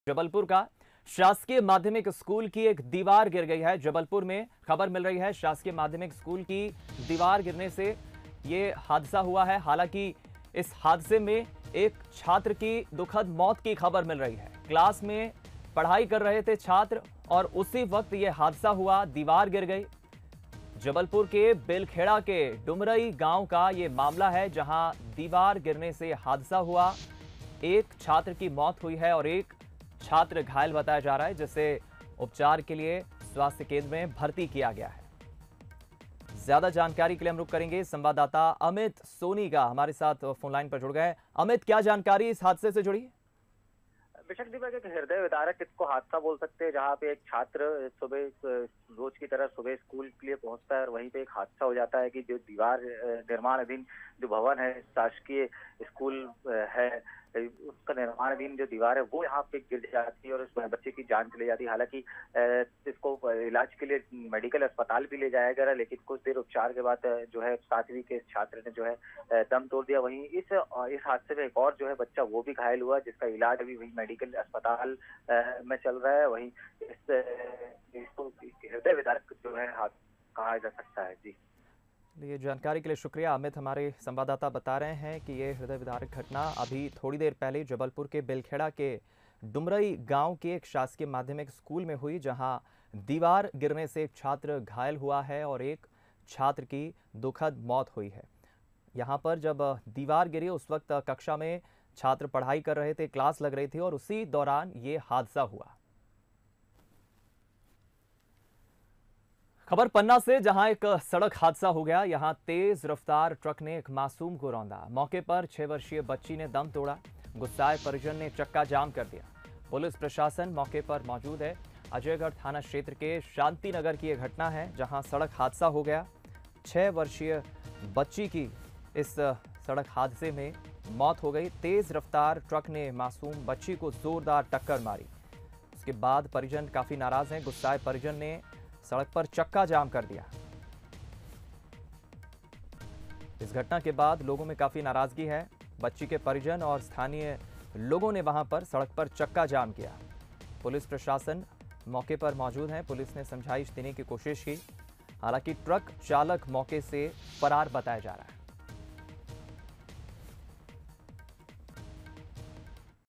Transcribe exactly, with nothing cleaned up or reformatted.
जबलपुर का शासकीय माध्यमिक स्कूल की एक दीवार गिर गई है। जबलपुर में खबर मिल रही है शासकीय माध्यमिक स्कूल की दीवार गिरने से ये हादसा हुआ है। हालांकि इस हादसे में एक छात्र की दुखद मौत की खबर मिल रही है। क्लास में पढ़ाई कर रहे थे छात्र और उसी वक्त ये हादसा हुआ, दीवार गिर गई। जबलपुर के बेलखेड़ा के डुमरई गांव का ये मामला है, जहां दीवार गिरने से हादसा हुआ। एक छात्र की मौत हुई है और एक छात्र घायल बताया जा रहा है, जिसे उपचार के लिए स्वास्थ्य केंद्र में भर्ती किया गया है। ज्यादा जानकारी के लिए हम रुक करेंगे संवाददाता अमित सोनी का हमारे साथ फोन लाइन पर जुड़ गए। अमित, क्या जानकारी इस हादसे से जुड़ी? बेशक दीपक, एक हृदय विदारक इसको हादसा बोल सकते हैं, जहाँ पे एक छात्र सुबह रोज की तरह सुबह स्कूल के लिए पहुंचता है और वहीं पे एक हादसा हो जाता है कि जो दीवार निर्माणाधीन जो भवन है, शासकीय स्कूल है, उसका निर्माणाधीन जो दीवार है वो यहाँ पे गिर जाती है और उस बच्चे की जान चली जाती है। हालांकि इसको इलाज के लिए मेडिकल अस्पताल भी ले जाया गया, लेकिन कुछ देर उपचार के बाद जो है सातवीं के छात्र ने जो है दम तोड़ दिया। वहीं इस इस हादसे में एक और जो है बच्चा वो भी घायल हुआ, जिसका इलाज अभी वही मेडिकल अस्पताल में चल रहा है। वहीं इस इसको हृदय विदारक जो है हाथ कहा जा सकता है। जी, ये जानकारी के लिए शुक्रिया अमित। हमारे संवाददाता बता रहे हैं कि ये हृदय विदारक घटना अभी थोड़ी देर पहले जबलपुर के बेलखेड़ा के डुमरई गांव के एक शासकीय माध्यमिक स्कूल में हुई, जहां दीवार गिरने से एक छात्र घायल हुआ है और एक छात्र की दुखद मौत हुई है। यहां पर जब दीवार गिरी उस वक्त कक्षा में छात्र पढ़ाई कर रहे थे, क्लास लग रही थी और उसी दौरान ये हादसा हुआ। खबर पन्ना से, जहां एक सड़क हादसा हो गया। यहां तेज रफ्तार ट्रक ने एक मासूम को रौंदा। मौके पर छह वर्षीय बच्ची ने दम तोड़ा। गुस्साए परिजन ने चक्का जाम कर दिया। पुलिस प्रशासन मौके पर मौजूद है। अजयगढ़ थाना क्षेत्र के शांति नगर की यह घटना है, जहां सड़क हादसा हो गया। छह वर्षीय बच्ची की इस सड़क हादसे में मौत हो गई। तेज रफ्तार ट्रक ने मासूम बच्ची को जोरदार टक्कर मारी। उसके बाद परिजन काफी नाराज हैं। गुस्साए परिजन ने सड़क पर चक्का जाम कर दिया। इस घटना के बाद लोगों में काफी नाराजगी है। बच्ची के परिजन और स्थानीय लोगों ने वहां पर सड़क पर चक्का जाम किया। पुलिस प्रशासन मौके पर मौजूद है। पुलिस ने समझाइश देने की कोशिश की, हालांकि ट्रक चालक मौके से फरार बताया जा रहा है।